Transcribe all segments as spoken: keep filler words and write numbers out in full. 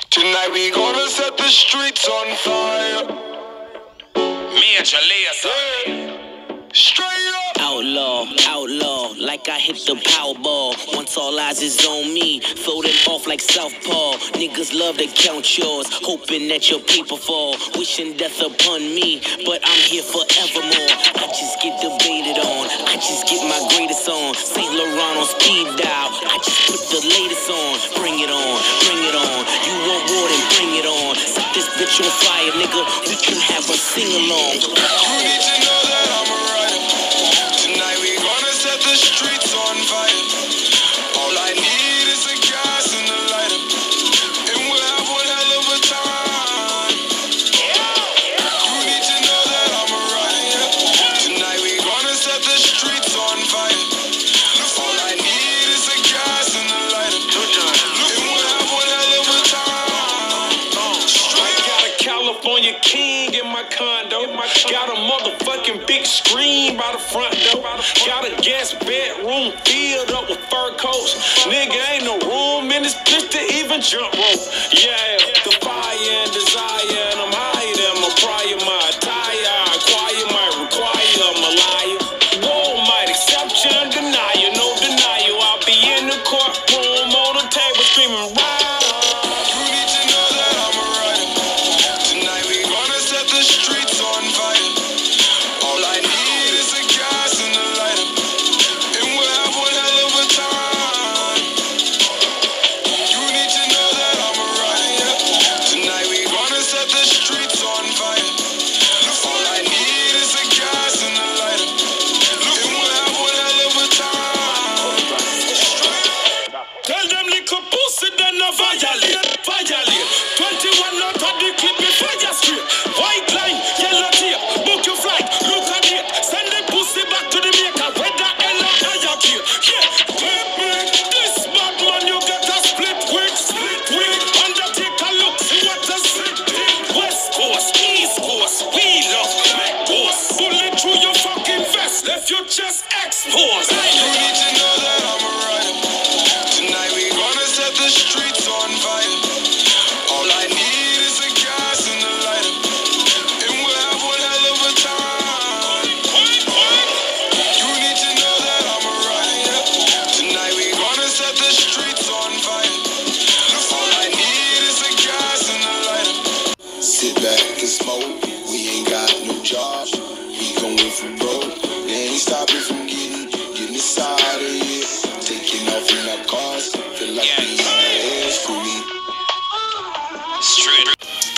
Tonight we gonna set the streets on fire. Major laser. Straight up. Outlaw, outlaw, like I hit the Powerball. Once all eyes is on me, floating off like Southpaw. Niggas love to count yours, hoping that your paper fall. Wishing death upon me, but I'm here forevermore. I just get debated on, I just get my greatest on. Saint Laurent on speed dial, I just put the latest on. Bring it on, bring it on. You want war, then bring it on. Set this bitch on fire, nigga. We can have a sing-along. You need to know that I'm a rider. Tonight we gonna set the streets on fire. All I need is a gas and a lighter, and we'll have one hell of a time. You need to know that I'm a rider. Tonight we gonna set the streets on fire. All I need is a gas and a lighter, and we'll have one hell of a time. I got a California king in my condo. Got a motherfucking big screen by the front door. Got a guest bedroom filled up with fur coats. Nigga, ain't no room in this bitch to even jump rope. Yeah, the fire and desire, and I'm higher than my prior. My attire, I acquire might require I'm a liar. War might accept you and deny you, no denial. I'll be in the courtroom on the table screaming right. You need to know that I'm a rider. Tonight we gonna set the streets on fire. All I need is a gas and a lighter, and we'll have one hell of a time. You need to know that I'm a rider. Tonight we gonna set the streets on fire. All I need is a gas and a lighter, and we'll have one hell of a time. Tell them little pussy then no violate, violate. Twenty-one out of the clip be fire straight. White line, yellow tape, book your flight, look at it. Send the pussy back to the maker, where the hell are you here? Yeah, take me. This bad man you get a split wig, split wig. Undertaker look, see what a split wig. West Coast, East Coast, we love black coast. Bullet through your fucking vest, left your chest exposed. You need to know that I'm a rider. Tonight we gonna set the streets on fire. All I need is a gas and a lighter, and we'll have one hell of a time. You need to know that I'm a rider. Tonight we gonna set the streets on fire. All I need is a gas and a lighter. Sit back and smoke. We ain't got no job. We going for broke. They ain't stopping from getting, getting inside of here. Taking off in our cars. Feel like we in the air for me. Straight.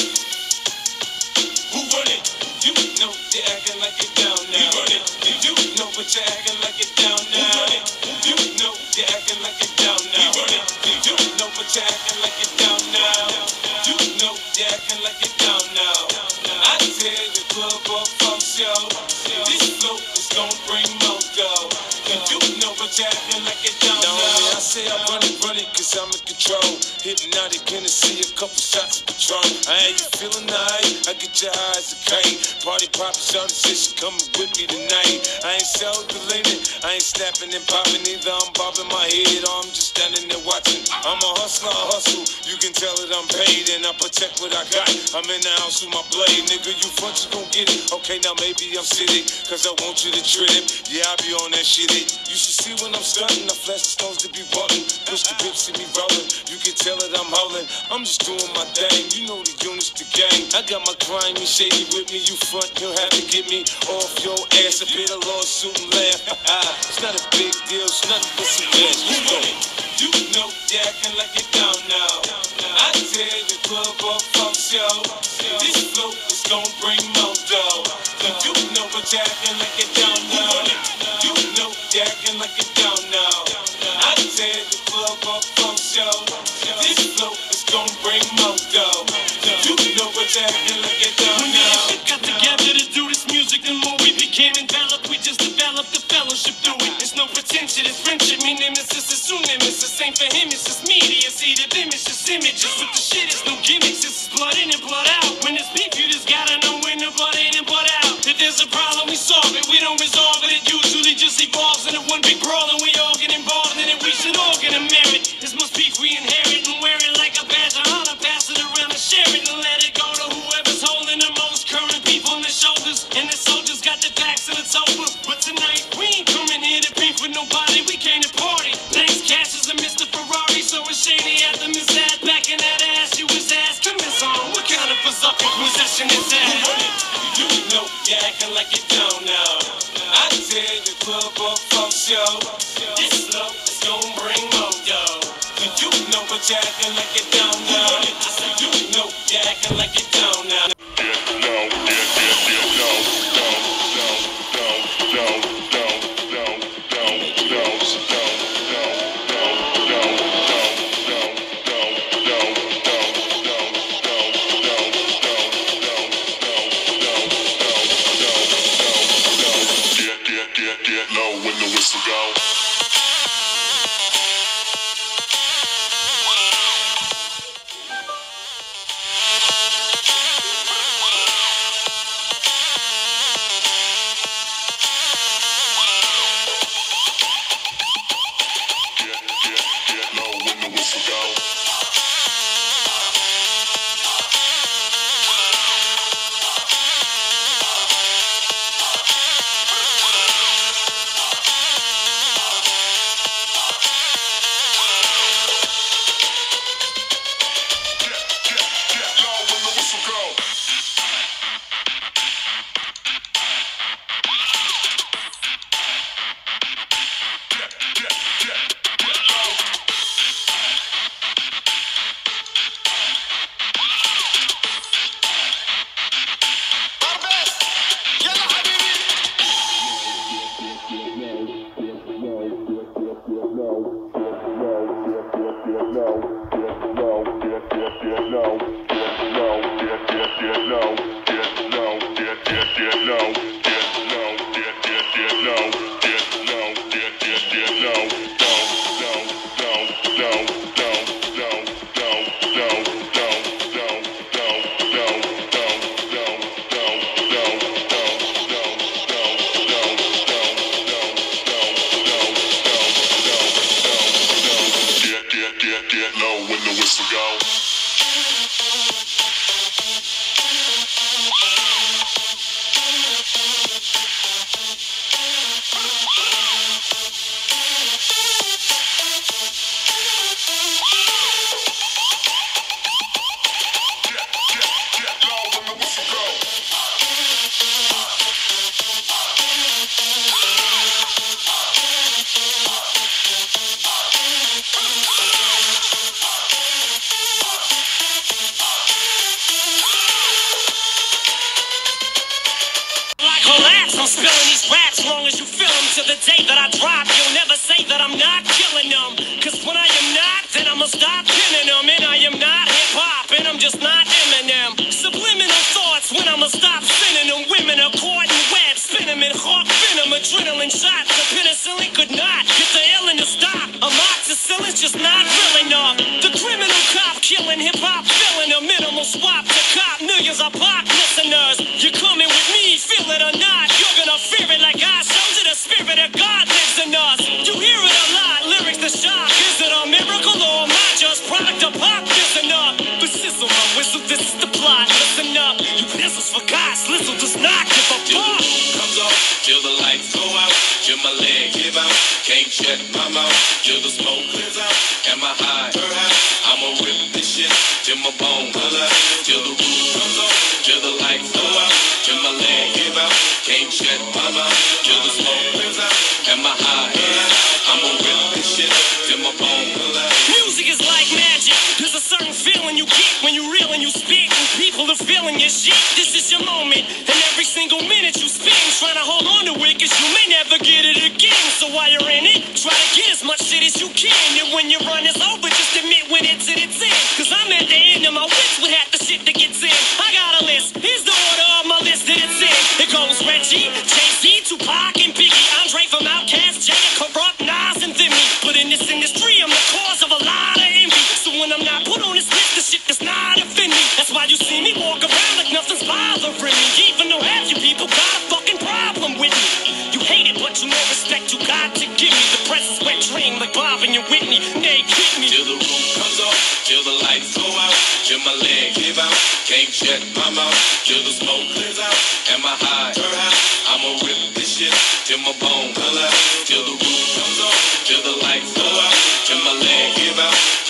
Who run it? You know they acting like it down now. You run it. You know what you're acting like it down now. Who run it? You know they acting like it down now. We run it. You know what you're acting like it down now. You know they acting like it down now. I tell the club up from show. This flow is gonna bring more dough. You know what you're acting like it down now. I say I run it, run it, cause I'm in control. Hypnotic Hennessy, a couple shots of Patron. I ain't you feeling nice, I get your eyes a kite. Party poppin', shawty said she coming with me tonight. I ain't self-deleted, I ain't snapping and popping either. I'm bobbing my head or I'm just standing there watching. I'm a hustler, I hustle, you can tell that I'm paid and I protect what I got. I'm in the house with my blade, nigga, you front, you gon' get it. Okay, now maybe I'm sitting, cause I want you to trip. Yeah, I be on that shit. You should see when I'm stunting, I flash the stones to be walking. Push the whip, see me rolling, you can tell that I'm holding. I'm just doing my thing, you know the units, the gang. I got my grimy shady with me, you front, you'll have to get me off your ass. A bit of lawsuit and laugh. It's not a big deal, it's nothing but some gas. You know it. You know they acting like it down now. I tell the club up from show. This flow is gonna bring more dough. You know what you're acting like it down now. You know they acting like it down now. I tell the club up from show. This flow is gonna bring more dough. You know what you're acting like it down now. When we got together to do this music, the more we became enveloped, we just developed the fellowship through it. It's no pretension, it's friendship. Me nemesis is soon nemesis. Same for him, it's just media. See the image, just images. With the shit, it's no gimmicks. It's blood in and blood out. When it's beef, you just gotta know when the blood in and blood out. If there's a problem, we solve it. We don't resolve it. It usually just evolves into one big brawl, and we all get involved in it. We should all get a merit. This must beef we inherit and wear it like a badge of honor. Pass it around. shady anthem is that? Back in that ass you was asking Miss on. What kind of berserk possession is that? You know you're acting like you don't know. I tell the club up for show. This love is gonna bring more dough. Do you know what you're acting like you don't know? I said you know you're acting like you don't know. Get low when the whistle go. Get, get, get low when the whistle go. Get low when the whistle go. I'm spilling these raps long as you feel them. To the day that I drop, you'll never say that I'm not killing them. Cause when I am not, then I'ma stop pinning them. And I am not hip-hop, and I'm just not Eminem. Subliminal thoughts when I'ma stop sending them. Women are caught in webs, spin them in hawk venom. Adrenaline shots, the penicillin could not get the illin to stop. Amoxicillin's just not real enough. The criminal cop killing hip-hop, filling a minimal swap to cop. Millions of pop listeners. You're coming with me, feel it or not. You're gonna fear it like I showed you. The spirit of God lives in us. You hear it a lot, lyrics to shock. Is it a miracle or am I just product of pop? Listen up, but sizzle my whistle, this is the plot. Listen up, you pizzles for God, Slizzle does not give a fuck. Comes off, till the lights go out, till my leg give out. Can't shut my mouth, till the smoke clears out. Am I high? I'ma rip this shit till my bone color. Till the roof comes off, till the lights go out, till my leg give out. Can't shut my mouth, till the smoke clears out. Am I high? I'ma rip this shit till my bone color. Music is like magic. There's a certain feeling you get when you reel and you spit, and people are feeling your shit. This is your moment, and every single minute you spend trying to hold on to it, cause you may never get it again. So while you're in it, try to get as much shit as you can. And when your run is over, just admit when it's at its end. Cause I'm at the end of my wits with half the shit that gets in. I got a list, here's the order of my list that it's in. It goes Reggie, Jay-Z, Tupac, and Biggie. Andre from Outkast, Jay, Corrupt, Nas, and Thimmy. But in this industry, I'm the cause of a lot of envy. So when I'm not put on this list, the shit does not offend me. That's why you see me walk around like nothing's bothering me. Even though half you people got a fucking problem with me. You hate it, but you know respect you got to give me. The press is wet dream like Bob and your Whitney. Nay, kick me. Till the roof comes off, till the lights go out, till my leg give out. Can't shut my mouth, till the smoke clears out. Am I high? I'ma rip this shit till my bone color. Till the roof comes off, till the lights go out, till my leg give out. Can't shut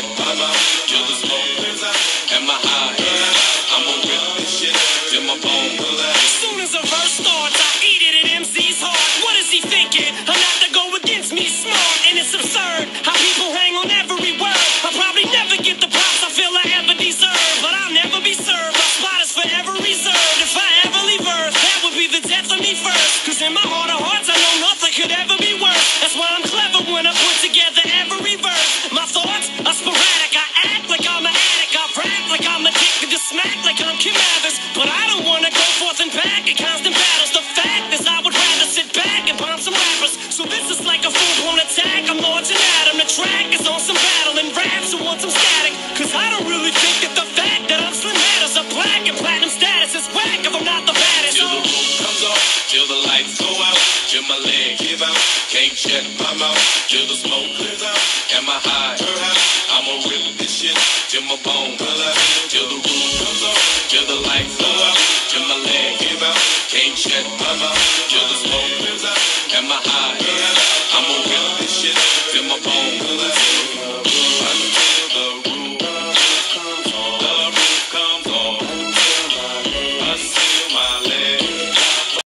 check my mouth till the smoke clears out. And my high, I'ma rip this shit till my bone will out. As soon as a verse starts, I eat it at M C's heart. What is he thinking? I'm not to go against me, smart, and it's absurd how people hang on every word. I'll probably never get the props I feel I ever deserve, but I'll never be served. My spot is forever reserved. If I ever leave Earth, that would be the death of me first. Cause in my heart of hearts, I know nothing could ever be worse. That's why I'm clever when I put together every verse. My thoughts are sporadic. I act like I'm an addict. I rap like I'm addicted to smack like I'm Kim Evans. But I don't wanna go forth and back in constant battles. The fact is I would rather sit back and bomb some rappers. So this is like a full-blown attack. I'm launching at 'em. The track is on some battle and raps who want some static. Cause I don't really think that the fact that I'm slim matters. A black and platinum status is whack if I'm not the baddest. Till the roof comes off, till the lights go out, till my leg give out. Can't check my mouth till the smoke clears out. And my high, I'ma rip this shit till my bone will out.